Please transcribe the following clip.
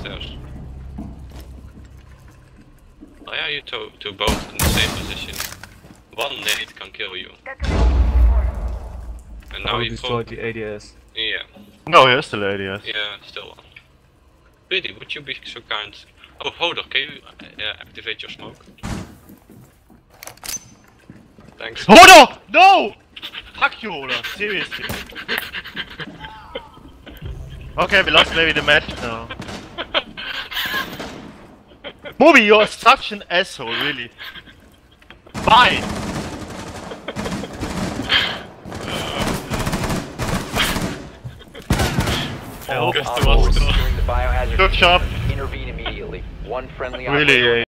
stairs. Why are you two both in the same position? One nade can kill you. And now you destroyed the ADS. Yeah. No, he has still ADS. Yeah, still on. Really, would you be so kind? Oh, Hodor, can you activate your smoke? Thanks. Hodor! No! Fuck you, Hodor, seriously. Okay, we lost maybe the match now. Moby, you're such an asshole, really. Fine! I hope Op 4 is securing the biohazard Good job. container. Intervene immediately. One friendly Really, operator